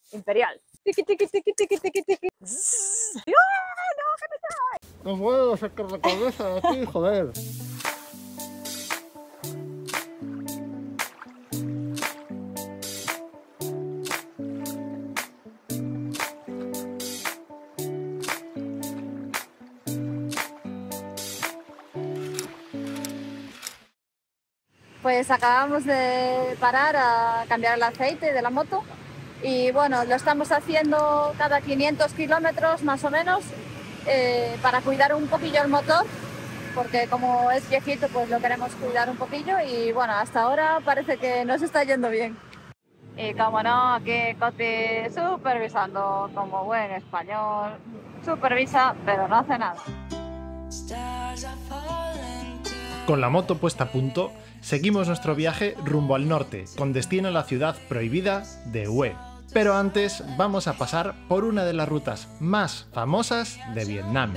imperial. Tiki, tiki, tiki, tiki, tiki, tiki. No puedo sacar la cabeza de aquí, joder. Pues acabamos de parar a cambiar el aceite de la moto y bueno, lo estamos haciendo cada 500 kilómetros más o menos para cuidar un poquillo el motor, porque como es viejito pues lo queremos cuidar un poquillo y bueno, hasta ahora parece que nos está yendo bien. Y como no, aquí Coti supervisando como buen español, supervisa pero no hace nada. Con la moto puesta a punto, seguimos nuestro viaje rumbo al norte, con destino a la ciudad prohibida de Hue. Pero antes vamos a pasar por una de las rutas más famosas de Vietnam.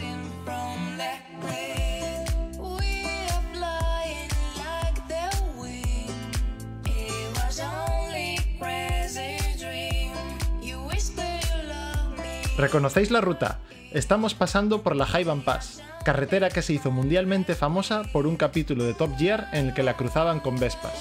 ¿Reconocéis la ruta? Estamos pasando por la Hai Bang Pass, carretera que se hizo mundialmente famosa por un capítulo de Top Gear en el que la cruzaban con Vespas.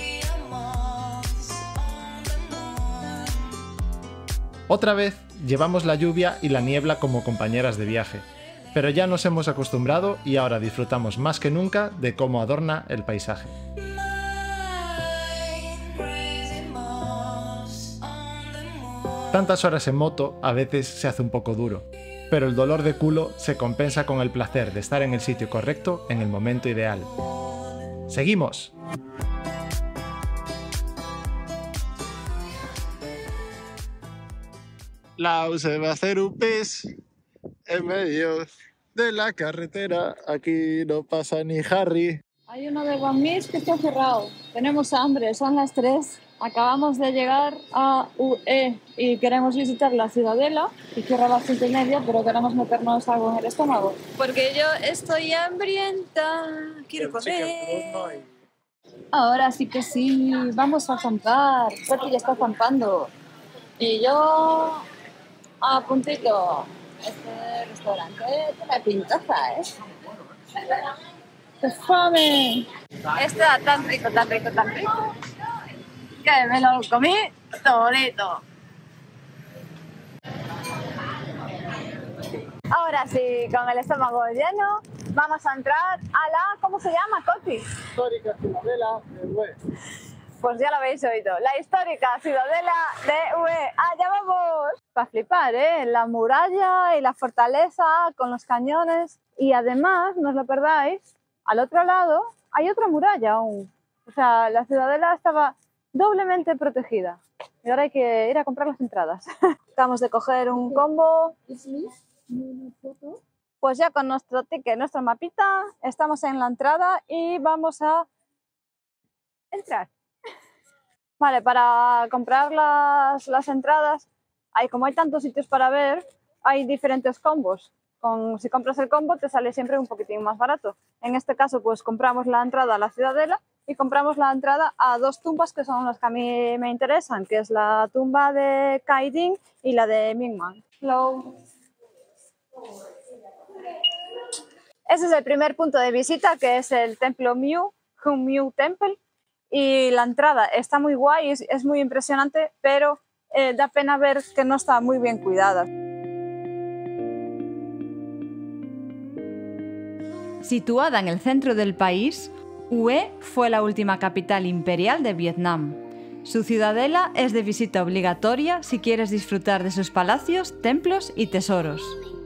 Otra vez llevamos la lluvia y la niebla como compañeras de viaje, pero ya nos hemos acostumbrado y ahora disfrutamos más que nunca de cómo adorna el paisaje. Tantas horas en moto a veces se hace un poco duro, pero el dolor de culo se compensa con el placer de estar en el sitio correcto en el momento ideal. ¡Seguimos! Lau se va a hacer un pis en medio de la carretera. Aquí no pasa ni Harry. Hay uno de One Miss que está cerrado. Tenemos hambre, son las 3. Acabamos de llegar a UE y queremos visitar la Ciudadela y cierra a las 5:30, pero queremos meternos algo en el estómago. Porque yo estoy hambrienta, quiero comer. Ahora sí que sí, vamos a zampar. Pati ya está zampando. Y yo a puntito. Este restaurante tiene pintaza, ¿eh? ¡Qué fame! Está tan rico, tan rico, tan rico, que me lo comí todito. Ahora sí, con el estómago lleno, vamos a entrar a la... ¿Cómo se llama, Coti? Histórica Ciudadela de Hue. Pues ya lo habéis oído, la histórica Ciudadela de Hue. ¡Allá vamos! Para flipar, ¿eh? La muralla y la fortaleza con los cañones. Y además, no os lo perdáis, al otro lado hay otra muralla aún. O sea, la Ciudadela estaba doblemente protegida. Y ahora hay que ir a comprar las entradas. Acabamos de coger un combo. Pues ya con nuestro ticket, nuestra mapita, estamos en la entrada y vamos a entrar. Vale, para comprar las entradas, como hay tantos sitios para ver, hay diferentes combos. Si compras el combo te sale siempre un poquitín más barato. En este caso, pues compramos la entrada a la Ciudadela y compramos la entrada a 2 tumbas que son las que a mí me interesan, que es la tumba de Khai Dinh y la de Minh Man. Hello. Ese es el primer punto de visita, que es el templo Mieu, Hung Mieu Temple. Y la entrada está muy guay, es muy impresionante, pero da pena ver que no está muy bien cuidada. Situada en el centro del país, Hue fue la última capital imperial de Vietnam. Su ciudadela es de visita obligatoria si quieres disfrutar de sus palacios, templos y tesoros.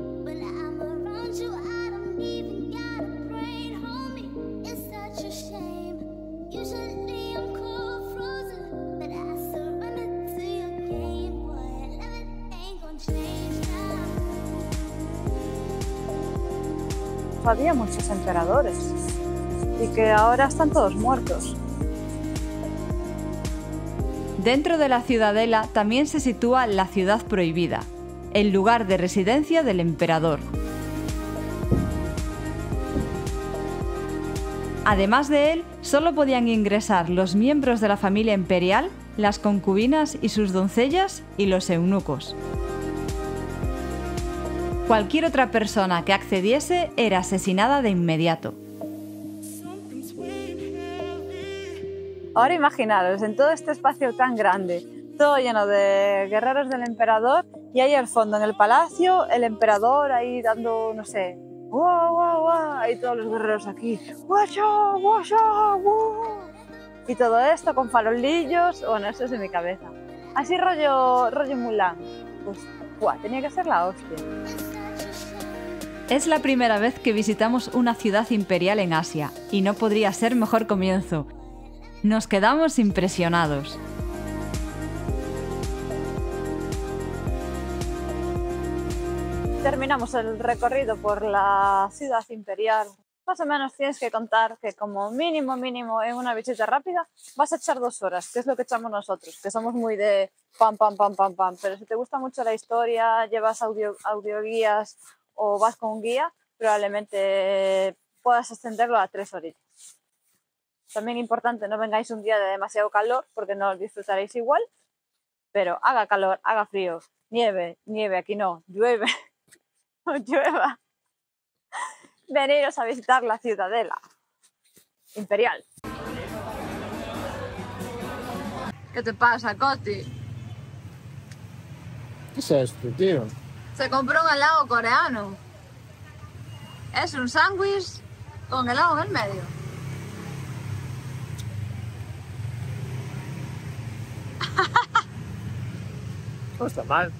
Había muchos emperadores y que ahora están todos muertos. Dentro de la ciudadela también se sitúa la Ciudad Prohibida, el lugar de residencia del emperador. Además de él, solo podían ingresar los miembros de la familia imperial, las concubinas y sus doncellas y los eunucos. Cualquier otra persona que accediese era asesinada de inmediato. Ahora imaginaros, en todo este espacio tan grande, todo lleno de guerreros del emperador, y ahí al fondo, en el palacio, el emperador ahí dando, no sé, ¡guau, guau, guau! Ahí todos los guerreros aquí, ¡guacha, guacha, guau! Y todo esto con farolillos, bueno, eso es de mi cabeza. Así rollo Mulan, pues, ¡guau! Tenía que ser la hostia. Es la primera vez que visitamos una ciudad imperial en Asia, y no podría ser mejor comienzo. Nos quedamos impresionados. Terminamos el recorrido por la ciudad imperial. Más o menos tienes que contar que como mínimo en una visita rápida vas a echar 2 horas, que es lo que echamos nosotros, que somos muy de pam. Pero si te gusta mucho la historia, llevas audioguías o vas con un guía, probablemente puedas extenderlo a 3 horitas. También importante, no vengáis un día de demasiado calor porque no os disfrutaréis igual, pero haga calor, haga frío, nieve, aquí no, llueve. Llueva, veniros a visitar la ciudadela imperial. ¿Qué te pasa, Coti? ¿Qué es esto, tío? Se compró un helado coreano. Es un sándwich con helado en el medio. No está mal.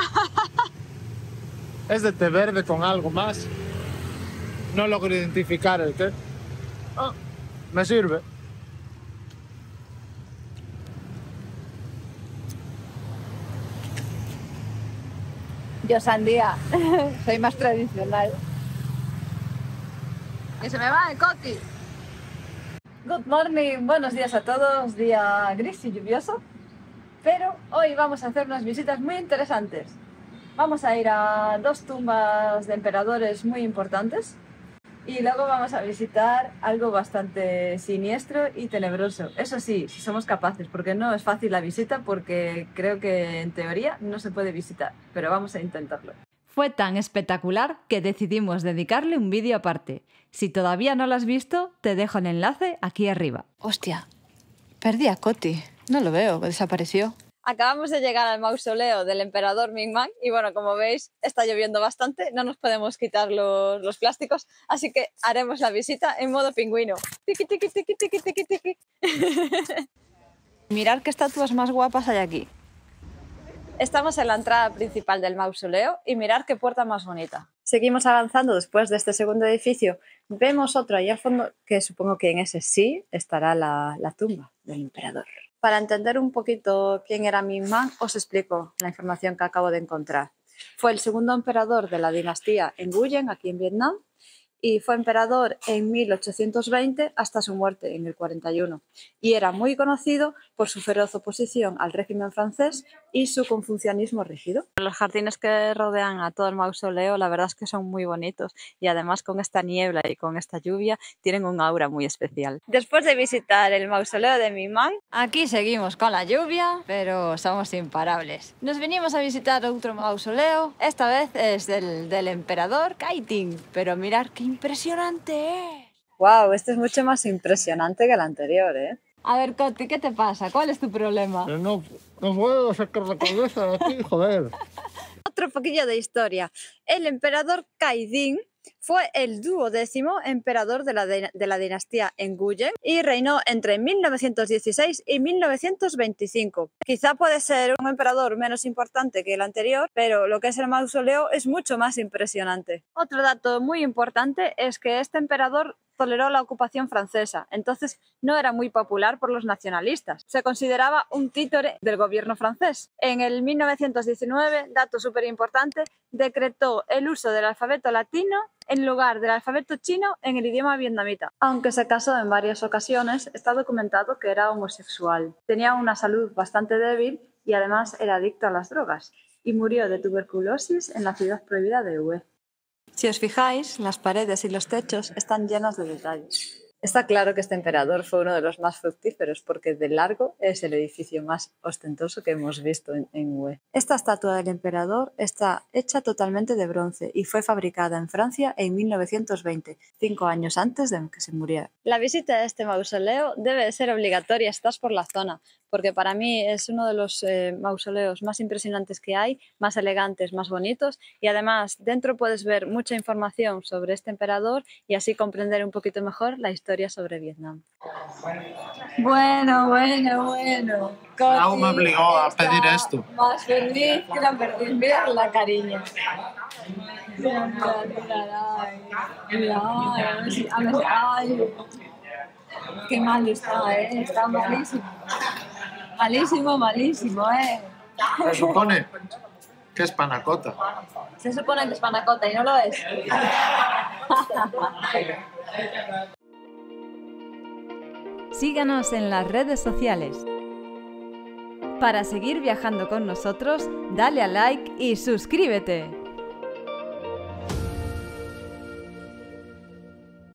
Es de té verde con algo más. No logro identificar el qué. Oh, me sirve. Yo sandía. Soy más tradicional. Que se me va el Coti. Good morning, buenos días a todos. Día gris y lluvioso. Pero hoy vamos a hacer unas visitas muy interesantes. Vamos a ir a 2 tumbas de emperadores muy importantes y luego vamos a visitar algo bastante siniestro y tenebroso. Eso sí, si somos capaces, porque no es fácil la visita, porque creo que en teoría no se puede visitar, pero vamos a intentarlo. Fue tan espectacular que decidimos dedicarle un vídeo aparte. Si todavía no lo has visto, te dejo el enlace aquí arriba. Hostia, perdí a Coti. No lo veo, desapareció. Acabamos de llegar al mausoleo del emperador Ming-Mang y bueno, como veis está lloviendo bastante, no nos podemos quitar los plásticos, así que haremos la visita en modo pingüino. Tiki, tiki, tiki, tiki, tiki, tiki. Mirad qué estatuas más guapas hay aquí. Estamos en la entrada principal del mausoleo y mirad qué puerta más bonita. Seguimos avanzando después de este segundo edificio. Vemos otro ahí al fondo, que supongo que en ese sí estará la tumba del emperador. Para entender un poquito quién era Ming-Mang, os explico la información que acabo de encontrar. Fue el segundo emperador de la dinastía Nguyen, aquí en Vietnam, y fue emperador en 1820 hasta su muerte en el 41. Y era muy conocido por su feroz oposición al régimen francés y su confucianismo rígido. Los jardines que rodean a todo el mausoleo, la verdad es que son muy bonitos y además con esta niebla y con esta lluvia tienen un aura muy especial. Después de visitar el mausoleo de Ming-Mang, Aquí seguimos con la lluvia, pero somos imparables. Nos venimos a visitar otro mausoleo. Esta vez es del emperador Kaiting, pero mirad qué impresionante es. ¡wow! Este es mucho más impresionante que el anterior, ¿eh? A ver, Coti, ¿qué te pasa? ¿Cuál es tu problema? No puedo sacar la cabeza de aquí, joder. Otro poquillo de historia. El emperador Kaiting fue el 12º emperador de la dinastía Nguyen y reinó entre 1916 y 1925. Quizá puede ser un emperador menos importante que el anterior, pero lo que es el mausoleo es mucho más impresionante. Otro dato muy importante es que este emperador toleró la ocupación francesa, entonces no era muy popular por los nacionalistas. Se consideraba un títere del gobierno francés. En el 1919, dato súper importante, decretó el uso del alfabeto latino en lugar del alfabeto chino en el idioma vietnamita. Aunque se casó en varias ocasiones, está documentado que era homosexual. Tenía una salud bastante débil y además era adicto a las drogas y murió de tuberculosis en la ciudad prohibida de Hue. Si os fijáis, las paredes y los techos están llenos de detalles. Está claro que este emperador fue uno de los más fructíferos porque de largo es el edificio más ostentoso que hemos visto en UE. Esta estatua del emperador está hecha totalmente de bronce y fue fabricada en Francia en 1920, 5 años antes de que se muriera. La visita a este mausoleo debe ser obligatoria si estás por la zona, porque para mí es uno de los mausoleos más impresionantes que hay, más elegantes, más bonitos, y además dentro puedes ver mucha información sobre este emperador y así comprender un poquito mejor la historia sobre Vietnam. Bueno. Clau me obligó a pedir esto. Más feliz que la perdiz. Mira la cariña. Mira. Ay. Qué mal está, está malísimo. Malísimo, Se supone que es panacota. Se supone que es panacota y no lo es. Síganos en las redes sociales. Para seguir viajando con nosotros, dale a like y suscríbete.